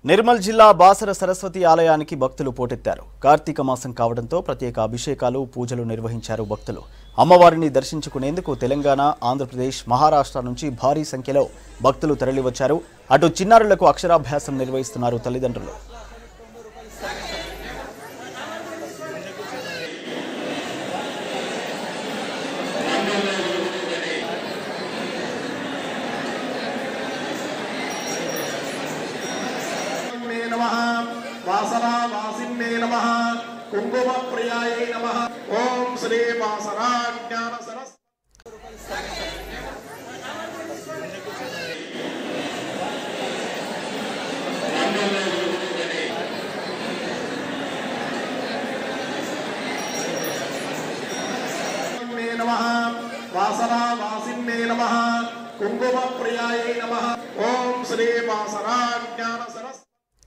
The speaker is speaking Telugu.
నిర్మల్ జిల్లా బాసర సరస్వతి ఆలయానికి భక్తులు పోటెత్తారు. కార్తీక మాసం కావడంతో ప్రత్యేక అభిషేకాలు, పూజలు నిర్వహించారు. భక్తులు అమ్మవారిని దర్శించుకునేందుకు తెలంగాణ, ఆంధ్రప్రదేశ్, మహారాష్ట్ర నుంచి భారీ సంఖ్యలో భక్తులు తరలివచ్చారు. అటు చిన్నారులకు అక్షరాభ్యాసం నిర్వహిస్తున్నారు తల్లిదండ్రులు. वासरा वासिन्ने नमः कुंकुम प्रियायै नमः ओम श्री वासरा ज्ञान सरस नमः वासरा वासिन्ने नमः कुंकुम प्रियायै नमः ओम श्री वासरा